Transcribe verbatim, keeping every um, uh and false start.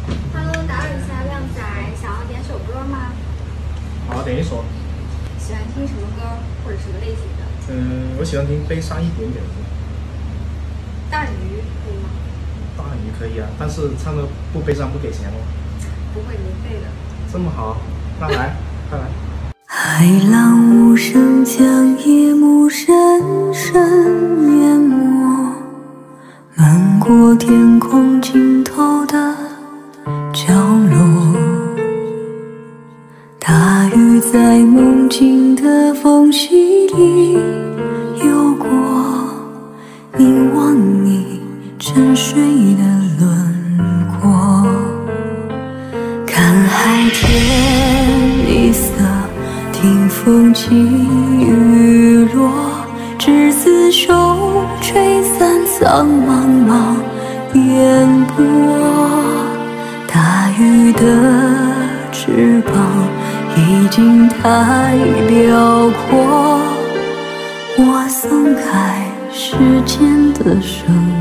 Hello，打扰一下，靓仔，想要点首歌吗？ 好，点一首。 喜欢听什么歌，或者什么类型的？ 嗯，我喜欢听悲伤一点点的。 大鱼可以吗？ 大鱼可以啊，但是唱的不悲伤不给钱哦。 不会，免费的。 这么好，那来，快来。 海浪无声将夜幕深深淹没，漫过天空尽头的角落。大雨在梦境的缝隙里游过，凝望你沉睡的轮廓。看海天一色，听风起雨落，执子手，吹散苍茫茫烟波。大鱼的翅膀已经太辽阔，我松开时间的绳